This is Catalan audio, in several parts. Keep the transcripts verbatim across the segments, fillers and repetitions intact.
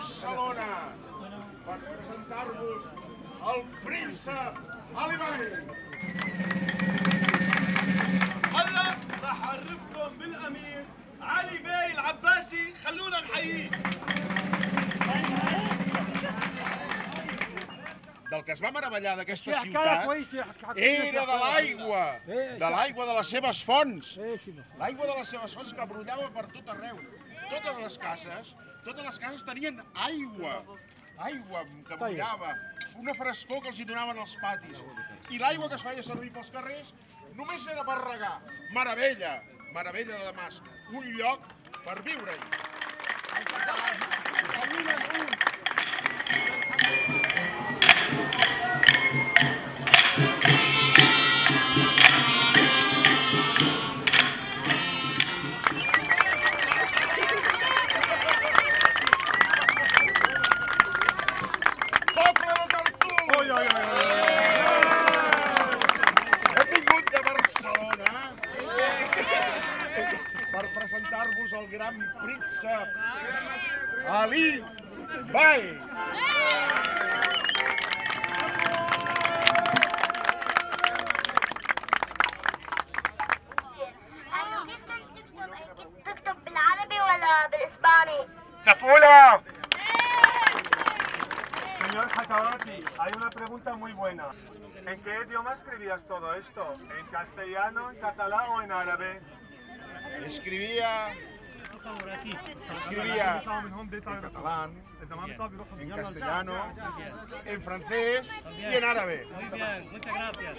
Barcelona per presentar-vos el príncep Ali Bey. هلا راح اعرفكم بالامير علي بي العباسي. خلونا نحييه. Del que es va meravellar d'aquesta ciutat era de l'aigua, de l'aigua de les seves fonts, l'aigua de les seves fonts que brollava per tot arreu. Totes les cases, totes les cases tenien aigua, aigua que brollava, una frescor que els hi donaven als patis. I l'aigua que es feia servir pels carrers només era per regar. Meravella, meravella de Damasc, un lloc per viure-hi. Per presentar-vos el gran príncep Ali Bey. تكتب بالعربي ولا بالإسباني؟ ¡Zafula! Señor Hakaoti, hay una pregunta muy buena. ¿En qué idioma escribías todo esto? ¿En castellano, en catalán o en árabe? Escribía, escribía en catalán, en castellano, en francés y en árabe. Muy bien, muchas gracias.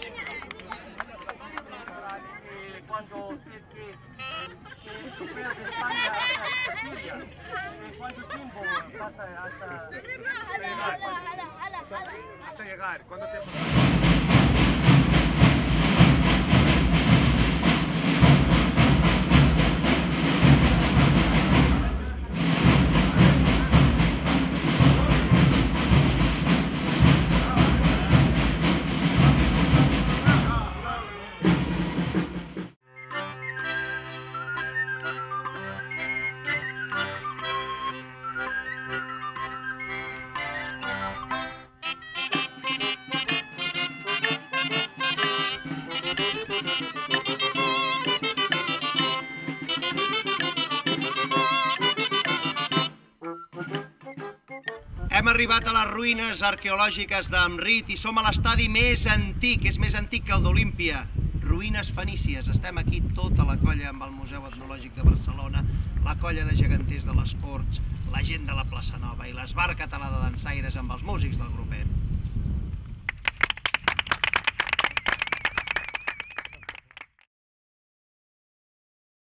Cuando es que fuera de España hasta Castilla, ¿cuánto tiempo pasa hasta llegar? Hasta llegar, ¿cuánto tiempo? Hem arribat a les ruïnes arqueològiques d'Amrit i som a l'estadi més antic, és més antic que el d'Olímpia. Ruïnes fenícies. Estem aquí tota la colla amb el Museu Etnològic de Barcelona, la colla de geganters de les Corts, la gent de la Plaça Nova i l'esbar català de dansaires amb els músics del grupet.